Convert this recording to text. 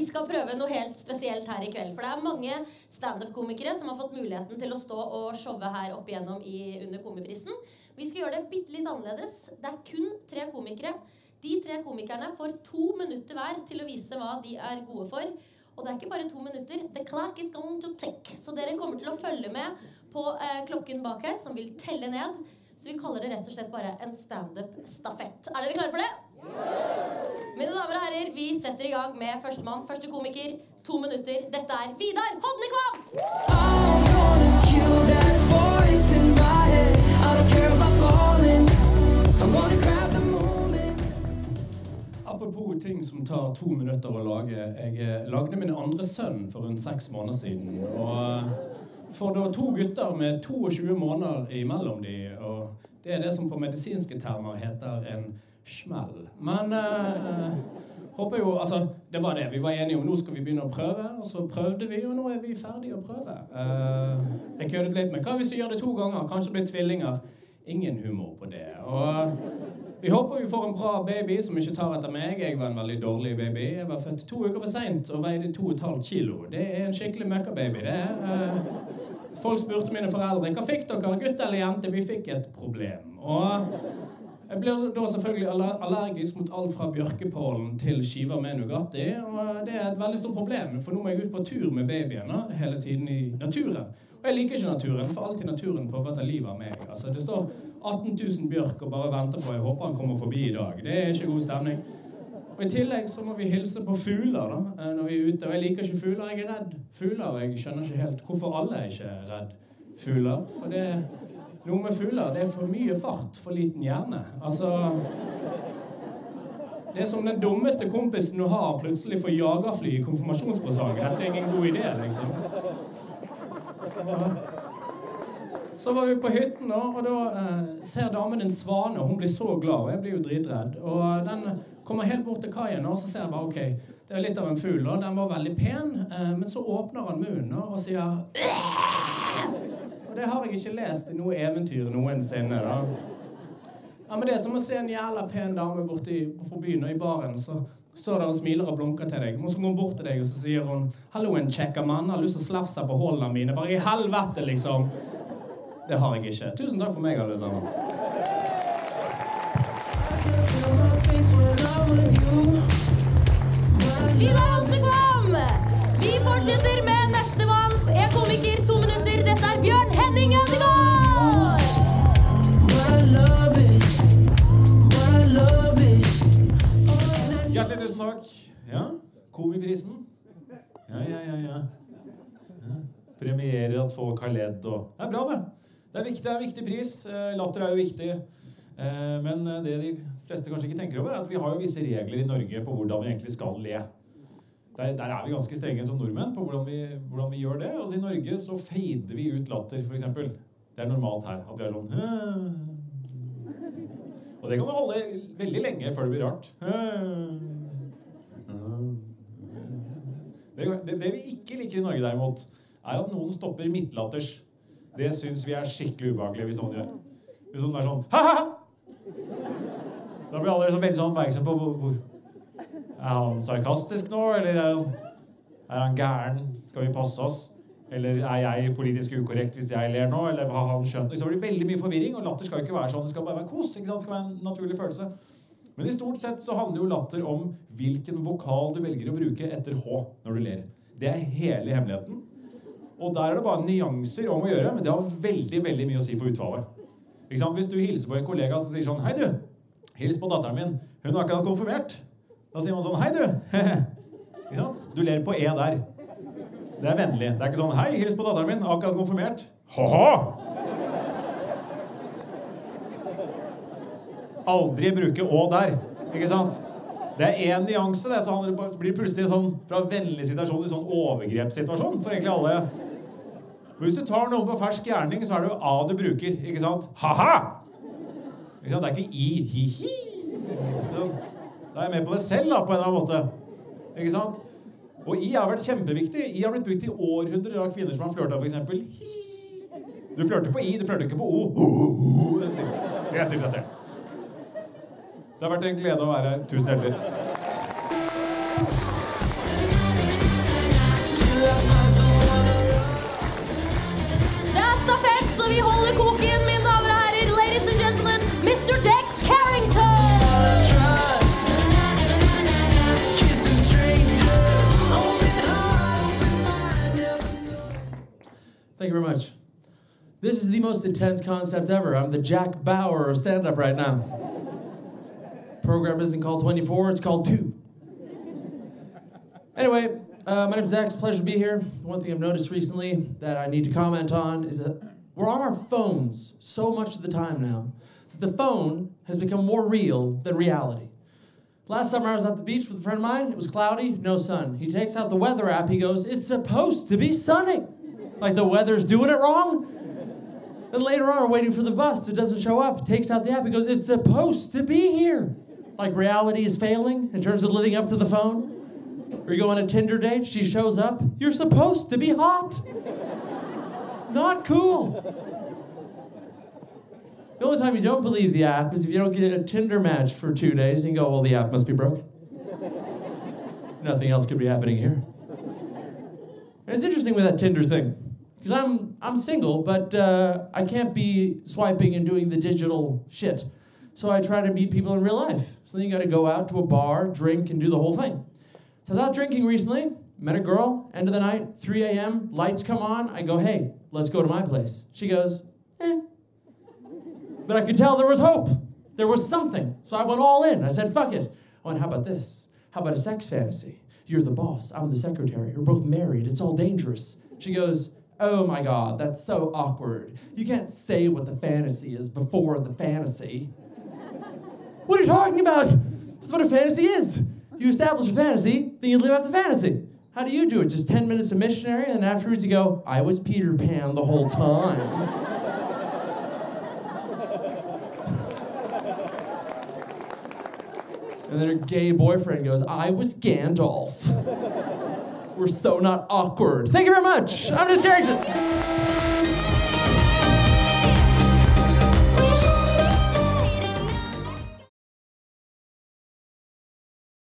skal prøve noe helt spesielt her i kveld, for det mange stand-up-komikere som har fått muligheten til å stå og showe her opp igjennom under Komiprisen. Vi skal gjøre det bitte litt annerledes. Det kun 3 komikere. De 3 komikerne får 2 minutter hver til å vise hva de gode for. Og det ikke bare 2 minutter. The clock is going to tick. Så dere kommer til å følge med på klokken bak her, som vil telle ned. Så vi kaller det rett og slett bare en stand-up-stafett. Dere klare for det? Mine damer og herrer, vi setter i gang med førstemann, første komiker, 2 minutter. Dette Vidar Hodnekvam! Apropos ting som tar 2 minutter å lage. Jeg lagde min andre sønn for rundt 6 måneder siden. Og for da 2 gutter med 22 måneder imellom de, og det det som på medisinske termer heter en smell. Men håper jo, altså, det var det. Vi var enige om, nå skal vi begynne å prøve, og så prøvde vi, og nå vi ferdige å prøve. Jeg køddet litt med, hva hvis vi gjør det 2 ganger? Kanskje blir tvillinger. Ingen humor på det. Og vi håper vi får en bra baby som ikke tar etter meg. Jeg var en veldig dårlig baby. Jeg var født 2 uker for sent og veide 2,5 kilo. Det en skikkelig møkka-baby, det folk spurte mine foreldre, hva fikk dere, gutt eller jente? Vi fikk et problem. Og jeg ble da selvfølgelig allergisk mot alt fra bjørkepollen til skiver med Nugatti, og det et veldig stort problem, for nå må jeg ut på tur med babyen hele tiden i naturen. Og jeg liker ikke naturen, for alltid naturen prøver å ta livet av meg. Altså, det står 18 000 bjørk og bare venter på, jeg håper han kommer forbi i dag. Det ikke god stemning. Og i tillegg så må vi hilse på fugler da, når vi ute, og jeg liker ikke fugler, jeg redd fugler, jeg skjønner ikke helt hvorfor alle ikke redd fugler, for det noe med fugler, det for mye fart, for liten hjerne. Altså, det som den dummeste kompisen du har plutselig får jagerfly i konfirmasjonspresangen. Dette ingen god idé, liksom. Så var vi på hytten nå, og da ser damen en svane, og hun blir så glad, og jeg blir jo dritredd. Og den kommer helt bort til kaien, og så ser jeg bare, ok, det litt av en fugl, og den var veldig pen, men så åpner han munnen og sier og det har jeg ikke lest i noe eventyr noensinne da. Ja, men det som å se en jævla pen dame borte på byen og i baren, så står der og smiler og blunker til deg. Hun skal gå bort til deg, og så sier hun, hallo en kjekker mann, har lyst til å slafse på hålene mine, bare i helvete liksom. Det har jeg ikke. Tusen takk for meg, alle sammen. Vidar Hodnekvam! Vi fortsetter med neste mann. En komiker, 2 minutter. Dette Bjørn Henning Ødegaard! Hjertelig tusen takk. Ja, Komiprisen. Ja. Premierer at folk har ledd og... Det bra det. Det viktig, en viktig pris. Latter jo viktig. Men det de fleste kanskje ikke tenker over at vi har jo visse regler i Norge på hvordan vi egentlig skal le. Der vi ganske strenge som nordmenn på hvordan vi gjør det. Altså i Norge så fader vi ut latter, for eksempel. Det normalt her, at vi sånn... Og det kan du holde veldig lenge før det blir rart. Det vi ikke liker i Norge derimot, at noen stopper midtlatters. Det synes vi skikkelig ubehagelig hvis noen gjør. Hvis noen sånn, ha-ha! Da blir alle veldig sånn oppmerksom på hvor... han sarkastisk nå, eller han gæren? Skal vi passe oss? Eller jeg politisk ukorrekt hvis jeg ler nå? Eller har han skjønt? Så blir det veldig mye forvirring, og latter skal ikke være sånn. Det skal bare være kos, ikke sant? Det skal være en naturlig følelse. Men i stort sett så handler jo latter om hvilken vokal du velger å bruke etter H når du ler. Det hele hemmeligheten. Og der det bare nyanser om å gjøre, men det har veldig, veldig mye å si for utvalget. Ikke sant? Hvis du hilser på en kollega som sier sånn, hei du, hils på datteren min, hun har ikke hatt konfirmert. Da sier man sånn, hei du, ikke sant? Du ler på E der. Det vennlig. Det ikke sånn, hei, hils på datteren min, akkurat konfirmert. Ha-ha! Aldri bruke Å der, ikke sant? Det en nyanse, det, så blir det plutselig sånn fra vennlig situasjon til sånn overgrepssituasjon for egentlig alle. Hvis du tar noen på fersk gjerning, så det jo A du bruker, ikke sant? Ha-ha! Ikke sant? Det ikke I, hi-hi. Da jeg med på det selv, da, på en eller annen måte. Ikke sant? Og I har vært kjempeviktig. I har blitt brukt i århundrer av kvinner som har flørtet, for eksempel. Du flørter på I, du flørter ikke på O. Det sier seg selv. Det har vært en glede å være her. Tusen hjertelig. Thank you very much. This is the most intense concept ever. I'm the Jack Bauer of stand-up right now. Program isn't called 24, it's called 2. Anyway, my name's Zach. It's a pleasure to be here. One thing I've noticed recently that I need to comment on is that we're on our phones so much of the time now that the phone has become more real than reality. Last summer I was at the beach with a friend of mine. It was cloudy, no sun. He takes out the weather app. He goes, "It's supposed to be sunny." Like the weather's doing it wrong. Then later on, we're waiting for the bus. It doesn't show up. Takes out the app. He goes, "It's supposed to be here." Like reality is failing in terms of living up to the phone. Or you go on a Tinder date, she shows up. You're supposed to be hot. Not cool. The only time you don't believe the app is if you don't get a Tinder match for 2 days and you go, "Well, the app must be broken." Nothing else could be happening here. And it's interesting with that Tinder thing. Because I'm single, but I can't be swiping and doing the digital shit. So I try to meet people in real life. So then you gotta go out to a bar, drink, and do the whole thing. So I was out drinking recently, met a girl, end of the night, 3 a.m., lights come on. I go, "Hey, let's go to my place." She goes, "Eh." But I could tell there was hope. There was something. So I went all in. I said, "Fuck it." Oh, and how about this? How about a sex fantasy? You're the boss, I'm the secretary. We're both married. It's all dangerous. She goes, "Oh my God, that's so awkward. You can't say what the fantasy is before the fantasy." What are you talking about? That's what a fantasy is. You establish a fantasy, then you live out the fantasy. How do you do it? Just 10 minutes of missionary, and afterwards you go, "I was Peter Pan the whole time." And then her gay boyfriend goes, "I was Gandalf." We're so not awkward. Thank you very much. I'm just Carrington.